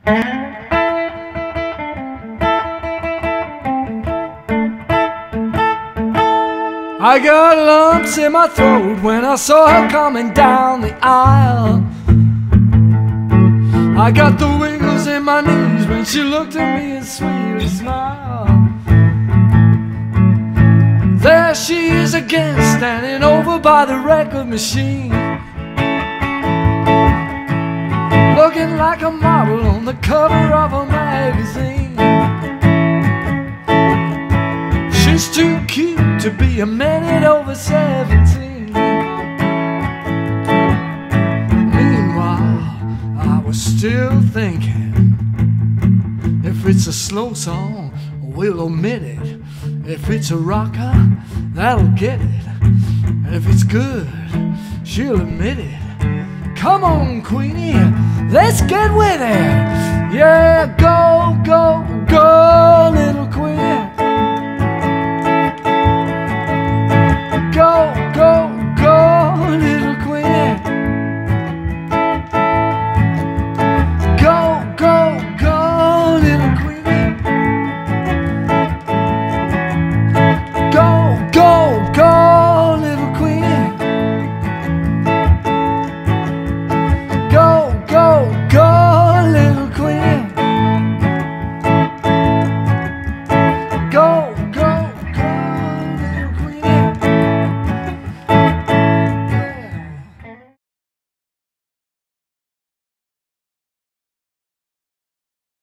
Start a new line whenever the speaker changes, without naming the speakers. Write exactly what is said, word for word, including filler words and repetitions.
I got lumps in my throat when I saw her coming down the aisle. I got the wiggles in my knees when she looked at me and sweetly smiled. There she is again, standing over by the record machine, looking like a model on the cover of a magazine. She's too cute to be a minute over seventeen. Meanwhile, I was still thinking, if it's a slow song, we'll omit it. If it's a rocker, that'll get it. And if it's good, she'll admit it. Come on, Queenie, let's get with it. Yeah, go, go, go, little Queenie.